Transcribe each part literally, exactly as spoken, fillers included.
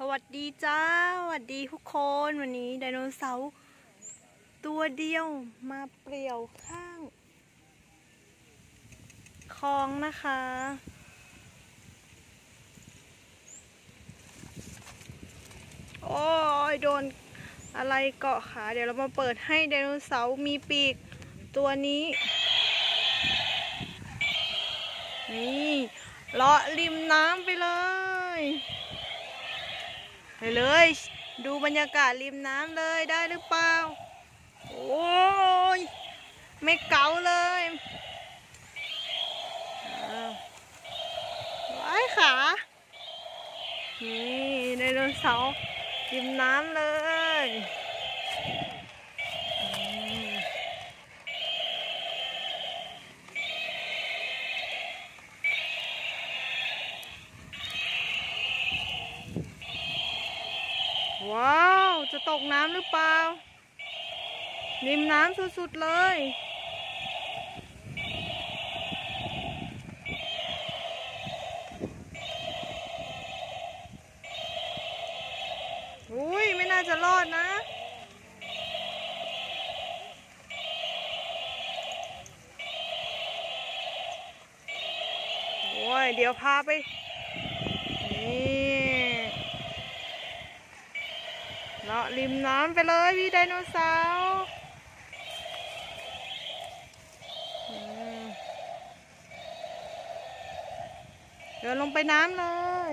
วัสดีจ้าสวัสดีทุกคนวันนี้ไดโนเสาร์ตัวเดียวมาเปลี่ยวข้างคลองนะคะโอ้ยโดนอะไรเกาะขาเดี๋ยวเรามาเปิดให้ไดโนเสาร์มีปีกตัวนี้นี่เลาะริมน้ำไปเลยไปเลยดูบรรยากาศริมน้ำเลยได้หรือเปล่าโอ้ยไม่เก๋าเลยว้ายขานี่ไดโนเสาร์ริมน้ำเลยว้าวจะตกน้ำหรือเปล่าริมน้ำสุดๆเลยอุ้ยไม่น่าจะรอดนะโอ้ยเดี๋ยวพาไปนี่เลาะริมน้ำไปเลยพี่ไดโนเสาร์เดินลงไปน้ำเลย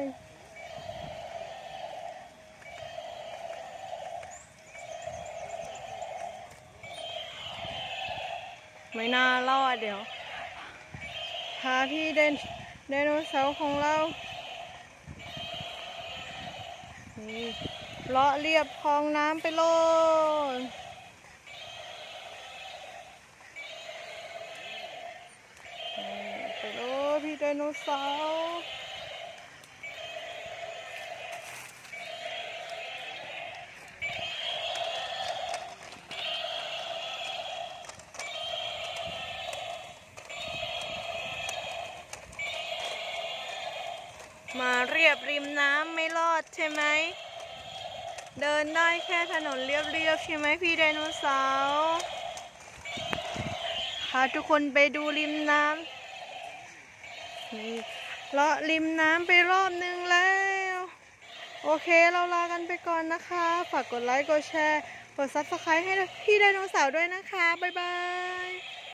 ไม่น่ารอดเดี๋ยวพาพี่ไดไดโนเสาร์ของเรานี่เลาะเรียบคลองน้ำไปเลยไปเลยพี่ไดโนเสาร์มาเรียบริมน้ำไม่รอดใช่ไหมเดินได้แค่ถนนเรียบๆใช่ไหมพี่ไดโนเสาร์พาทุกคนไปดูริมน้ำนี่เลาะริมน้ำไปรอบนึงแล้วโอเคเราลากันไปก่อนนะคะฝากกดไลค์กดแชร์กดซับสไครบ์ให้พี่ไดโนเสาร์ด้วยนะคะบ๊ายบาย